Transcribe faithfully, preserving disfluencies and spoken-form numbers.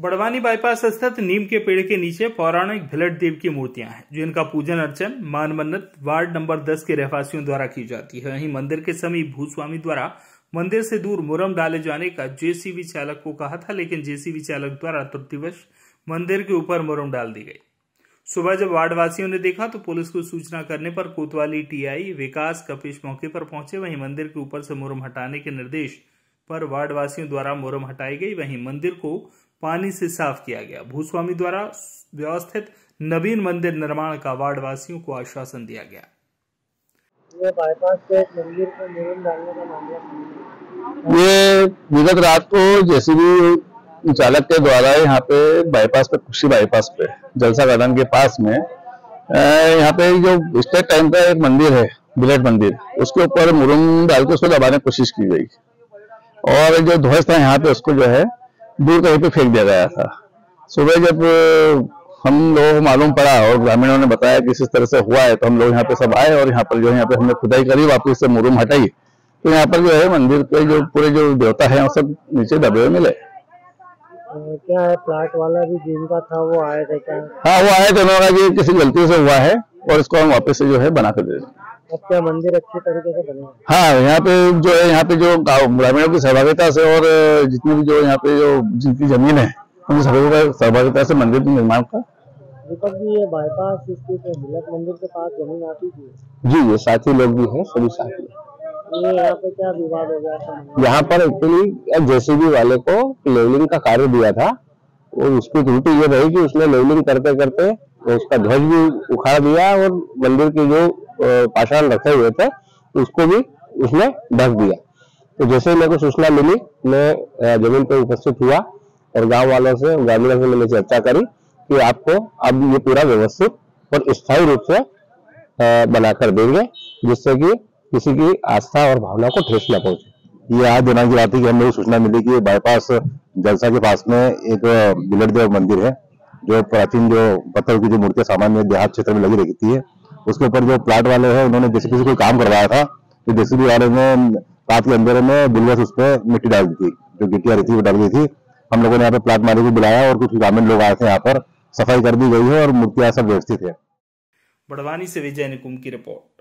Barwani bypass स्थित नीम के पेड़ के नीचे पौराणिक भिलट देव की मूर्तियां हैं, जिनका पूजन अर्चन मान मन्नत वार्ड नंबर दस के रहवासियों द्वारा की जाती है। वहीं मंदिर के समीप भूस्वामी द्वारा मंदिर से दूर मुरम डाले जाने का जेसीबी चालक को कहा था, लेकिन जेसीबी चालक द्वारा त्रुटिवश मंदिर के ऊपर मुरम डाल दी गई। सुबह जब वार्डवासियों ने देखा तो पुलिस को सूचना करने पर कोतवाली टीआई विकास कपिश मौके पर पहुंचे। वहीं मंदिर के ऊपर से मुरम हटाने के निर्देश पर वार्डवासियों द्वारा मुरम हटाई गई। वहीं मंदिर को पानी से साफ किया गया। भूस्वामी द्वारा व्यवस्थित नवीन मंदिर निर्माण का वार्डवासियों को आश्वासन दिया गया। ये बाईपास पे मंदिर को मुरम डालने का मामला, ये विगत रात को जेसीबी चालक के द्वारा यहाँ पे बाईपास पे खुशी बाईपास पे जलसा गार्डन के पास में यहाँ पे जो स्टेट टाइम का एक मंदिर है बिलेट मंदिर, उसके ऊपर मुरम डाल के उसको दबाने की कोशिश की गई और जो ध्वज था यहाँ पे उसको जो है दूर कहीं पे फेंक दिया गया था। सुबह जब हम लोगों को मालूम पड़ा और ग्रामीणों ने बताया कि इस तरह से हुआ है, तो हम लोग यहाँ पे सब आए और यहाँ पर जो है यहाँ पे हमने खुदाई करी, वापस से मुरम हटाई, तो यहाँ पर जो है मंदिर के जो पूरे जो देवता है वो सब नीचे दबे हुए मिले। क्या है प्लाट वाला भी जिनका था वो आए थे क्या? हाँ, वो आए थे, उन्होंने कहा कि किसी गलती से हुआ है और इसको हम वापस से जो है बना कर दे देंगे। अब क्या मंदिर अच्छे तरीके से बने? हाँ, यहाँ पे जो है यहाँ पे जो ग्रामीणों की सहभागिता से और जितनी भी जो यहाँ पे जो जिनकी जमीन है उनकी सहभागिता से मंदिर के निर्माण का। दीपक जी, ये बाईपास स्थित भिलट मंदिर के पास जमीन आती थी? जी, ये साथी लोग भी हैं, सभी साथी। ये यहाँ पे क्या विवाद हो गया था? यहाँ पर एक्चुअली जेसीबी वाले को लेवलिंग का कार्य दिया था और उसकी त्रुटि ये रही कि उसने लेवलिंग करते करते उसका ध्वज भी उखाड़ दिया और मंदिर के जो पाषाण रखे हुए थे उसको भी उसने ढक दिया। तो जैसे ही मेरे को सूचना मिली, मैं जमीन पर उपस्थित हुआ और गांव वालों से ग्रामीणों से मैंने चर्चा करी कि आपको अब ये पूरा व्यवस्थित और स्थायी रूप से बनाकर देंगे, जिससे कि किसी की आस्था और भावना को ठेस न पहुंचे। ये आज दिनांक की रात की हमें सूचना मिली कि बाईपास जलसा के पास में एक बिलट देव मंदिर है, जो प्राचीन जो पत्थर की जो मूर्तियां सामान्य देहात क्षेत्र में लगी रहती है, उसके ऊपर जो प्लाट वाले हैं उन्होंने जेसीबी से कोई काम करवाया था। तो जेसीबी वाले ने रात के अंधेरे में बुलवस उस पर मिट्टी डाल दी थी, जो गिट्टियां रहती वो डाल दी थी। हम लोगों ने यहाँ पे प्लाट मालिक को बुलाया और कुछ ग्रामीण लोग आए थे, यहाँ पर सफाई कर दी गई है और मूर्तियां सब व्यवस्थित है। बड़वानी से विजय निकुम की रिपोर्ट।